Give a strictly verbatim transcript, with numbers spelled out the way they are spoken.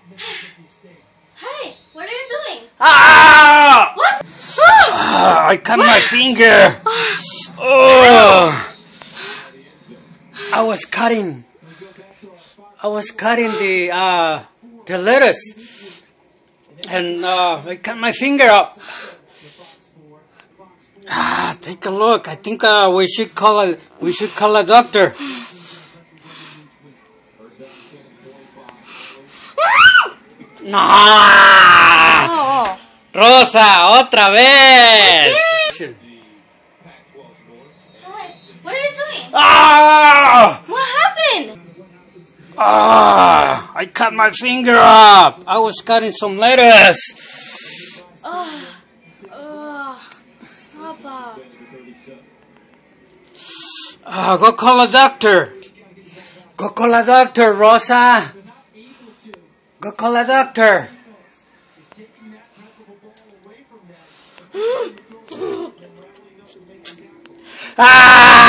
Hey, what are you doing? Ah! What? Ah, I cut my finger. Oh! I was cutting. I was cutting the uh, the lettuce, and uh, I cut my finger up. Ah, take a look. I think uh, we should call a we should call a doctor. No, Oh. Rosa, otra vez. Hey, what are you doing? Ah! What happened? Ah! I cut my finger up. I was cutting some lettuce. Oh, oh, Papa. Ah, go call a doctor. Go call a doctor, Rosa. Go call a doctor. Ah!